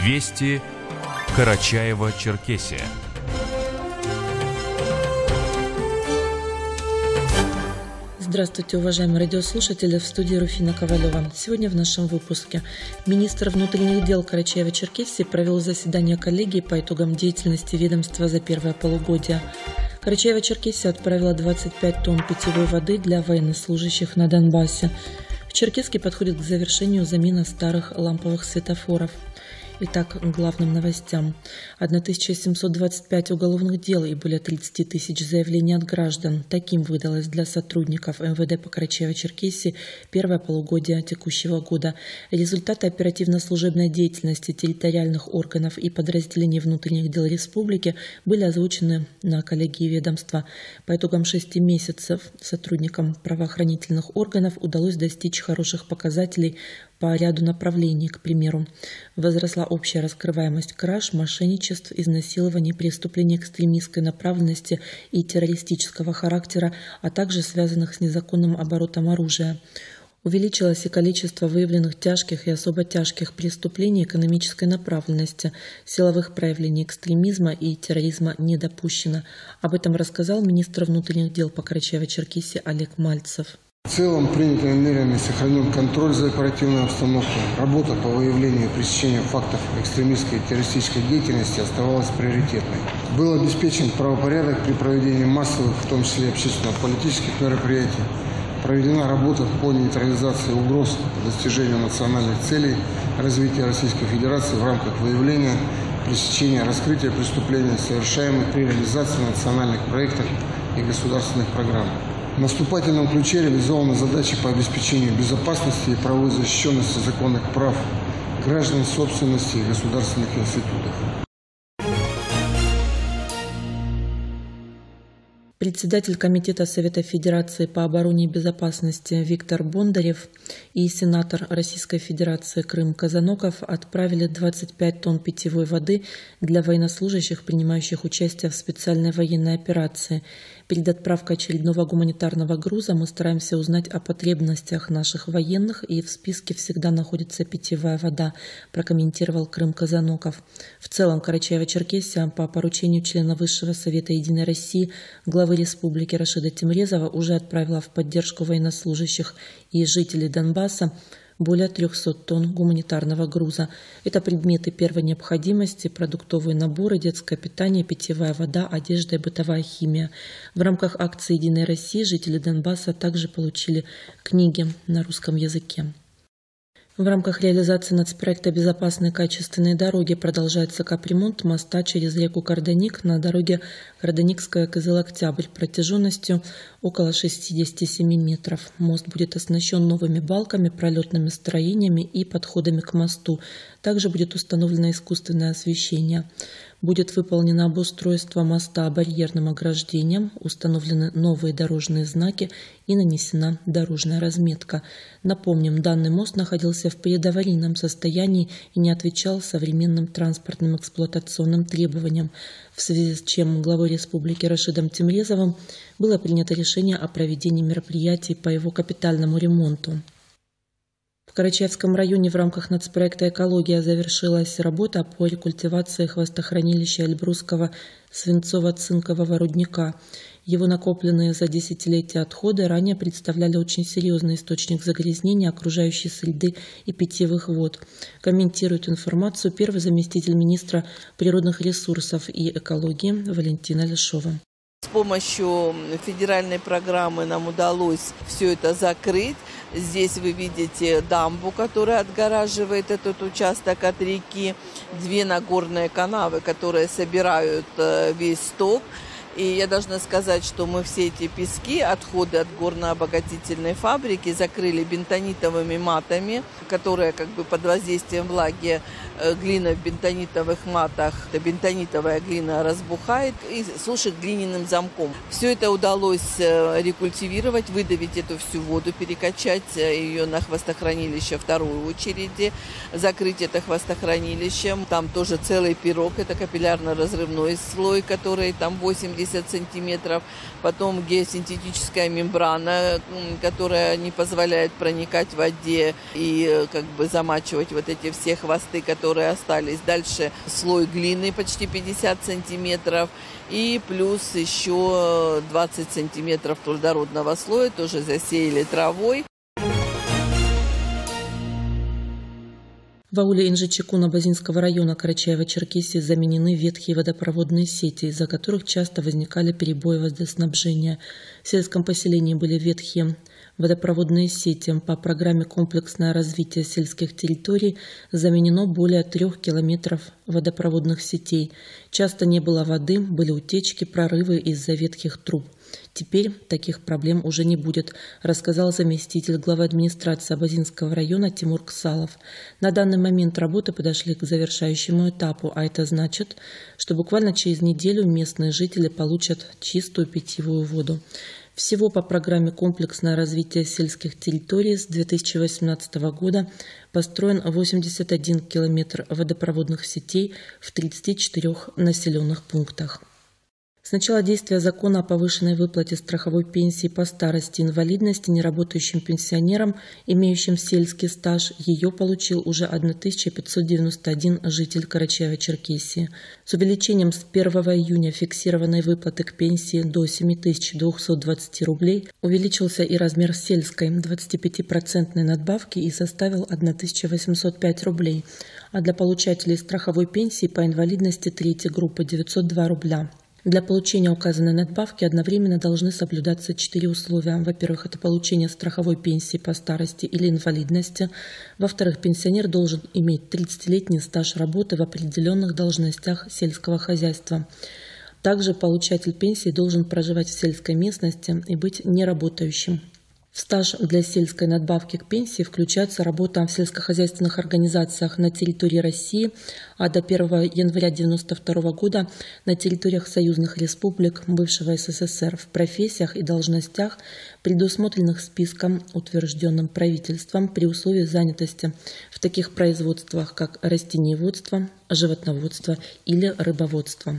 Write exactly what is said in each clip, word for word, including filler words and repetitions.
Вести Карачаево-Черкесия. Здравствуйте, уважаемые радиослушатели, в студии Руфина Ковалева. Сегодня в нашем выпуске министр внутренних дел Карачаево-Черкесии провел заседание коллегии по итогам деятельности ведомства за первое полугодие. Карачаево-Черкесия отправила двадцать пять тонн питьевой воды для военнослужащих на Донбассе. В Черкесске подходит к завершению замена старых ламповых светофоров. Итак, к главным новостям. тысяча семьсот двадцать пять уголовных дел и более тридцать тысяч заявлений от граждан. Таким выдалось для сотрудников эм вэ дэ по Карачаево-Черкесии первое полугодие текущего года. Результаты оперативно-служебной деятельности территориальных органов и подразделений внутренних дел республики были озвучены на коллегии ведомства. По итогам шести месяцев сотрудникам правоохранительных органов удалось достичь хороших показателей по ряду направлений. К примеру, возросла общая раскрываемость краж, мошенничеств, изнасилований, преступлений экстремистской направленности и террористического характера, а также связанных с незаконным оборотом оружия. Увеличилось и количество выявленных тяжких и особо тяжких преступлений экономической направленности, силовых проявлений экстремизма и терроризма не допущено. Об этом рассказал министр внутренних дел по Карачаево-Черкесии Олег Мальцев. В целом принятыми мерами сохранен контроль за оперативной обстановкой. Работа по выявлению и пресечению фактов экстремистской и террористической деятельности оставалась приоритетной. Был обеспечен правопорядок при проведении массовых, в том числе общественно-политических мероприятий. Проведена работа по нейтрализации угроз достижению национальных целей развития Российской Федерации в рамках выявления, пресечения, раскрытия преступлений, совершаемых при реализации национальных проектов и государственных программ. В наступательном ключе реализованы задачи по обеспечению безопасности и правовой защищенности законных прав граждан, собственности и государственных институтов. Председатель Комитета Совета Федерации по обороне и безопасности Виктор Бондарев и сенатор Российской Федерации Крым Казаноков отправили двадцать пять тонн питьевой воды для военнослужащих, принимающих участие в специальной военной операции. Перед отправкой очередного гуманитарного груза мы стараемся узнать о потребностях наших военных, и в списке всегда находится питьевая вода, прокомментировал Крым Казаноков. В целом Карачаево-Черкесия по поручению члена Высшего Совета Единой России, главы Республики Рашида Тимрезова уже отправила в поддержку военнослужащих и жителей Донбасса более трехсот тонн гуманитарного груза. Это предметы первой необходимости, продуктовые наборы, детское питание, питьевая вода, одежда и бытовая химия. В рамках акции «Единой России» жители Донбасса также получили книги на русском языке. В рамках реализации нацпроекта «Безопасные качественные дороги» продолжается капремонт моста через реку Карданик на дороге Карданикская-Кызыл-Октябрь протяженностью около шестидесяти семи метров. Мост будет оснащен новыми балками, пролетными строениями и подходами к мосту. Также будет установлено искусственное освещение. Будет выполнено обустройство моста барьерным ограждением, установлены новые дорожные знаки и нанесена дорожная разметка. Напомним, данный мост находился в предаварийном состоянии и не отвечал современным транспортным эксплуатационным требованиям, в связи с чем главой республики Рашидом Тимрезовым было принято решение о проведении мероприятий по его капитальному ремонту. В Карачаевском районе в рамках нацпроекта «Экология» завершилась работа по рекультивации хвостохранилища Эльбрусского свинцово-цинкового рудника. Его накопленные за десятилетия отходы ранее представляли очень серьезный источник загрязнения окружающей среды и питьевых вод. Комментирует информацию первый заместитель министра природных ресурсов и экологии Валентина Лешова. С помощью федеральной программы нам удалось все это закрыть. Здесь вы видите дамбу, которая отгораживает этот участок от реки, две нагорные канавы, которые собирают весь сток. И я должна сказать, что мы все эти пески, отходы от горно-обогатительной фабрики закрыли бентонитовыми матами, которые как бы под воздействием влаги, глина в бентонитовых матах, бентонитовая глина разбухает и сушит глиняным замком. Все это удалось рекультивировать, выдавить эту всю воду, перекачать ее на хвостохранилище второй очереди, закрыть это хвостохранилище. Там тоже целый пирог, это капиллярно-разрывной слой, который там восемьдесят семьдесят сантиметров, потом геосинтетическая мембрана, которая не позволяет проникать в воде и как бы замачивать вот эти все хвосты, которые остались. Дальше слой глины почти пятьдесят сантиметров и плюс еще двадцать сантиметров твердородного слоя, тоже засеяли травой. В ауле Инжичекуна Базинского района Карачаево-Черкесии заменены ветхие водопроводные сети, из-за которых часто возникали перебои водоснабжения. В сельском поселении были ветхие водопроводные сети. По программе «Комплексное развитие сельских территорий» заменено более трех километров водопроводных сетей. Часто не было воды, были утечки, прорывы из-за ветхих труб. Теперь таких проблем уже не будет, рассказал заместитель главы администрации Абазинского района Тимур Ксалов. На данный момент работы подошли к завершающему этапу, а это значит, что буквально через неделю местные жители получат чистую питьевую воду. Всего по программе «Комплексное развитие сельских территорий» с две тысячи восемнадцатого года построен восемьдесят один километр водопроводных сетей в тридцати четырёх населенных пунктах. С начала действия закона о повышенной выплате страховой пенсии по старости и инвалидности неработающим пенсионерам, имеющим сельский стаж, ее получил уже тысяча пятьсот девяносто один житель Карачаево-Черкесии. С увеличением с первого июня фиксированной выплаты к пенсии до семи тысяч двухсот двадцати рублей увеличился и размер сельской двадцатипятипроцентной надбавки и составил тысячу восемьсот пять рублей, а для получателей страховой пенсии по инвалидности третьей группы девятьсот два рубля. Для получения указанной надбавки одновременно должны соблюдаться четыре условия. Во-первых, это получение страховой пенсии по старости или инвалидности. Во-вторых, пенсионер должен иметь тридцатилетний стаж работы в определенных должностях сельского хозяйства. Также получатель пенсии должен проживать в сельской местности и быть неработающим. В стаж для сельской надбавки к пенсии включается работа в сельскохозяйственных организациях на территории России, а до первого января тысяча девятьсот девяносто второго года на территориях союзных республик бывшего СССР в профессиях и должностях, предусмотренных списком, утвержденным правительством при условии занятости в таких производствах, как растениеводство, животноводство или рыбоводство.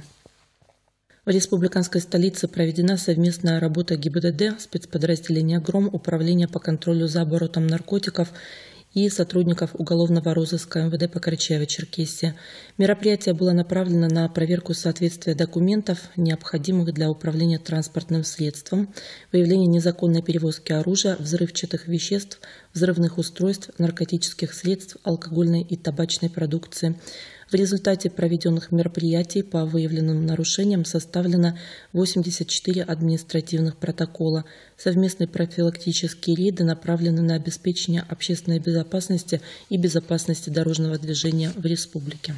В республиканской столице проведена совместная работа ГИБДД, спецподразделения ГРОМ, Управления по контролю за оборотом наркотиков и сотрудников уголовного розыска эм вэ дэ по Карачаево-Черкесии. Мероприятие было направлено на проверку соответствия документов, необходимых для управления транспортным средством, выявление незаконной перевозки оружия, взрывчатых веществ, взрывных устройств, наркотических средств, алкогольной и табачной продукции. В результате проведенных мероприятий по выявленным нарушениям составлено восемьдесят четыре административных протокола. Совместные профилактические рейды направлены на обеспечение общественной безопасности и безопасности дорожного движения в республике.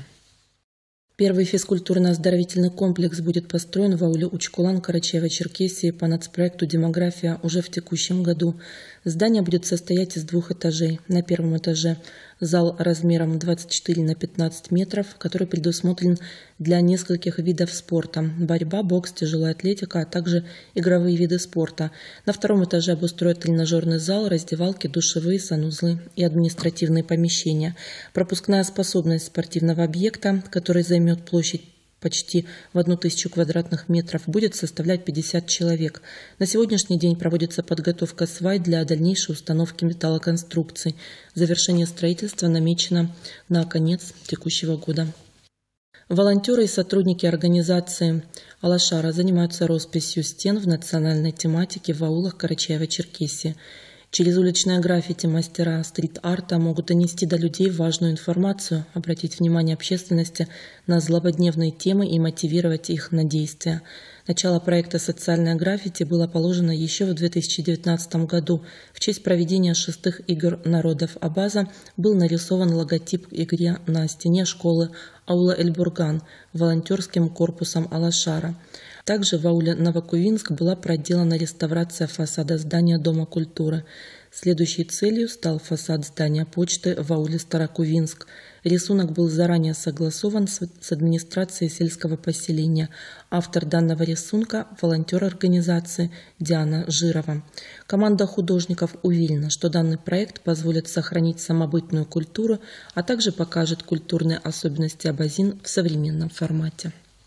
Первый физкультурно-оздоровительный комплекс будет построен в ауле Учкулан Карачаево-Черкесии по нацпроекту «Демография» уже в текущем году. Здание будет состоять из двух этажей. На первом этаже зал размером двадцать четыре на пятнадцать метров, который предусмотрен для нескольких видов спорта – борьба, бокс, тяжелая атлетика, а также игровые виды спорта. На втором этаже обустроят тренажерный зал, раздевалки, душевые, санузлы и административные помещения. Пропускная способность спортивного объекта, который займет площадь почти в одну тысячу квадратных метров, будет составлять пятьдесят человек. На сегодняшний день проводится подготовка свай для дальнейшей установки металлоконструкций. Завершение строительства намечено на конец текущего года. Волонтеры и сотрудники организации «Алашара» занимаются росписью стен в национальной тематике в аулах Карачаево-Черкесии. Через уличное граффити мастера стрит-арта могут донести до людей важную информацию, обратить внимание общественности на злободневные темы и мотивировать их на действия. Начало проекта «Социальное граффити» было положено еще в две тысячи девятнадцатом году. В честь проведения шестых игр народов Абаза был нарисован логотип к игре на стене школы аула Эльбурган волонтерским корпусом Алашара. Также в ауле Новокувинск была проделана реставрация фасада здания Дома культуры. Следующей целью стал фасад здания почты в ауле Старокувинск. Рисунок был заранее согласован с администрацией сельского поселения. Автор данного рисунка – волонтер организации Диана Жирова. Команда художников уверена, что данный проект позволит сохранить самобытную культуру, а также покажет культурные особенности Абазин в современном формате.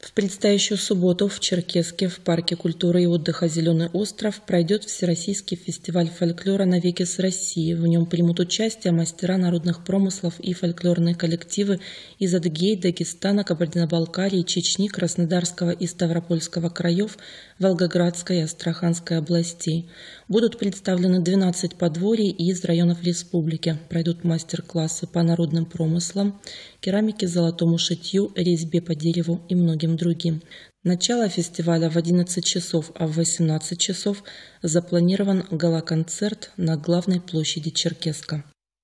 В предстоящую субботу в Черкесске в парке культуры и отдыха «Зеленый остров» пройдет Всероссийский фестиваль фольклора «Навеки с Россией». В нем примут участие мастера народных промыслов и фольклорные коллективы из Адыгеи, Дагестана, Кабардино-Балкарии, Чечни, Краснодарского и Ставропольского краев, Волгоградской и Астраханской областей. Будут представлены двенадцать подворий из районов республики. Пройдут мастер-классы по народным промыслам, керамике, золотому шитью, резьбе по дереву и многим другим. Начало фестиваля в одиннадцать часов, а в восемнадцать часов запланирован гала-концерт на главной площади Черкесска.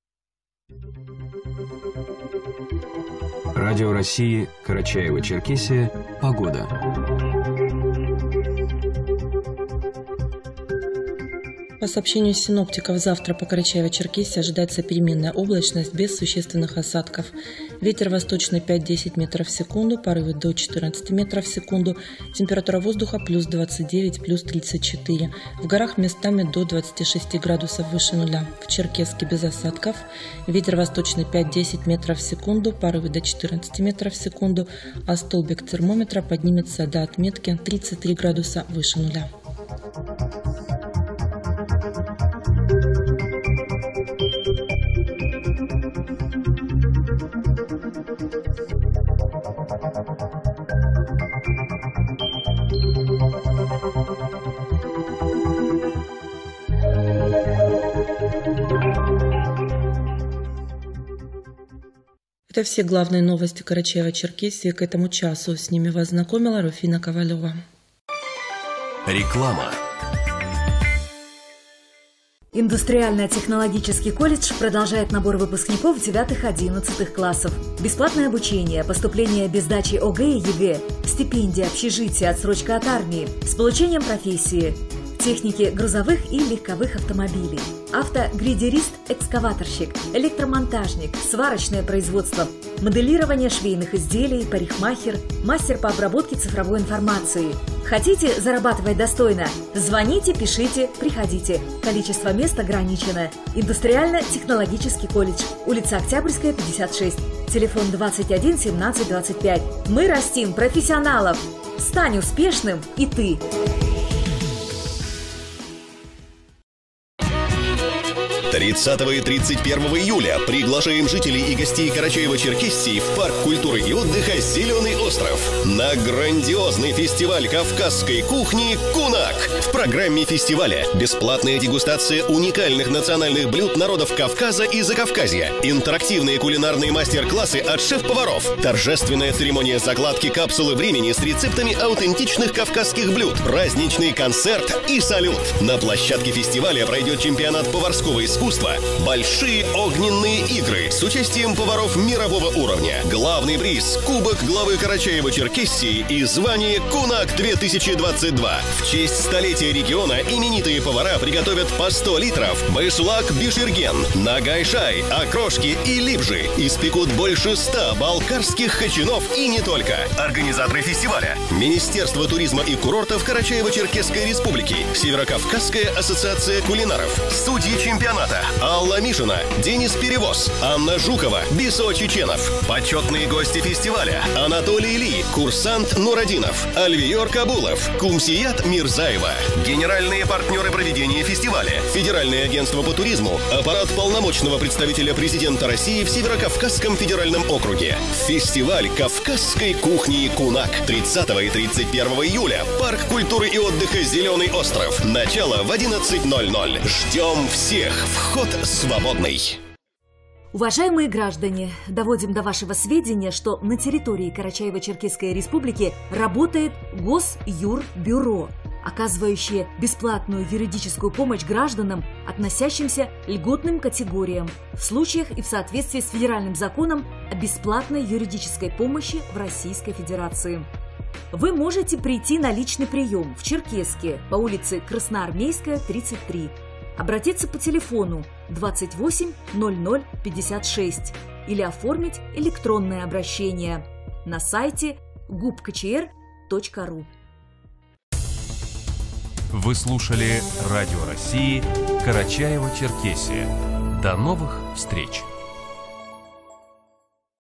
Радио России, Карачаево-Черкесия. Погода. По сообщению синоптиков, завтра по Карачаево-Черкесии ожидается переменная облачность без существенных осадков. Ветер восточный пять-десять метров в секунду, порывы до четырнадцати метров в секунду. Температура воздуха плюс двадцать девять, плюс тридцать четыре. В горах местами до двадцати шести градусов выше нуля. В Черкесске без осадков. Ветер восточный пять-десять метров в секунду, порывы до четырнадцати метров в секунду. А столбик термометра поднимется до отметки тридцать три градуса выше нуля. Это все главные новости Карачаево-Черкесии к этому часу. С ними вас знакомила Руфина Ковалева. Реклама. Индустриально-технологический колледж продолжает набор выпускников девятых-одиннадцатых классов. Бесплатное обучение, поступление без сдачи ОГЭ и ЕГЭ, стипендия, общежитие, отсрочка от армии, с получением профессии, техники грузовых и легковых автомобилей, автогрейдерист, экскаваторщик, электромонтажник, сварочное производство, моделирование швейных изделий, парикмахер, мастер по обработке цифровой информации. Хотите зарабатывать достойно? Звоните, пишите, приходите. Количество мест ограничено. Индустриально-технологический колледж. Улица Октябрьская, пятьдесят шесть. Телефон двадцать один семнадцать двадцать пять. Мы растим профессионалов. Стань успешным и ты. тридцатого и тридцать первого июля приглашаем жителей и гостей Карачаево-Черкесии в парк культуры и отдыха «Зеленый остров» на грандиозный фестиваль кавказской кухни «Кунак». В программе фестиваля бесплатная дегустация уникальных национальных блюд народов Кавказа и Закавказья, интерактивные кулинарные мастер-классы от шеф-поваров, торжественная церемония закладки капсулы времени с рецептами аутентичных кавказских блюд, праздничный концерт и салют. На площадке фестиваля пройдет чемпионат поварского искусства, большие огненные игры с участием поваров мирового уровня. Главный приз – Кубок главы Карачаево-Черкесии и звание «Кунак две тысячи двадцать два». В честь столетия региона именитые повара приготовят по сто литров бышлак бишерген, нагай-шай, окрошки и либжи. Испекут больше ста балкарских хачинов и не только. Организаторы фестиваля – Министерство туризма и курортов Карачаево-Черкесской республики, Северокавказская ассоциация кулинаров, судьи чемпионата Алла Мишина, Денис Перевоз, Анна Жукова, Бисо Чеченов. Почетные гости фестиваля: Анатолий Ли, курсант Нурадинов, Альвиор Кабулов, Кумсият Мирзаева. Генеральные партнеры проведения фестиваля: Федеральное агентство по туризму, аппарат полномочного представителя президента России в Северокавказском федеральном округе. Фестиваль кавказской кухни «Кунак». тридцатого и тридцать первого июля. Парк культуры и отдыха «Зеленый остров». Начало в одиннадцать ноль ноль. Ждем всех. Вход свободный. Уважаемые граждане, доводим до вашего сведения, что на территории Карачаево-Черкесской республики работает Госюрбюро, оказывающее бесплатную юридическую помощь гражданам, относящимся к льготным категориям, в случаях и в соответствии с федеральным законом о бесплатной юридической помощи в Российской Федерации. Вы можете прийти на личный прием в Черкесске по улице Красноармейская, тридцать три. Обратиться по телефону двадцать восемь ноль ноль пятьдесят шесть или оформить электронное обращение на сайте губкчр точка ру. Вы слушали Радио России Карачаево-Черкесия. До новых встреч!